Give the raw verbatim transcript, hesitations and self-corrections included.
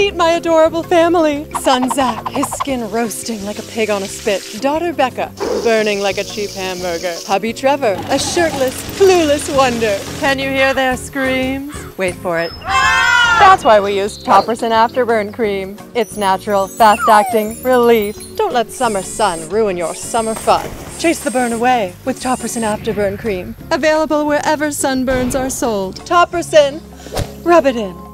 Meet my adorable family. Son Zach, his skin roasting like a pig on a spit. Daughter Becca, burning like a cheap hamburger. Hubby Trevor, a shirtless, clueless wonder. Can you hear their screams? Wait for it. That's why we use Topricin After Burn Cream. It's natural, fast-acting, relief. Don't let summer sun ruin your summer fun. Chase the burn away with Topricin After Burn Cream. Available wherever sunburns are sold. Topricin, rub it in.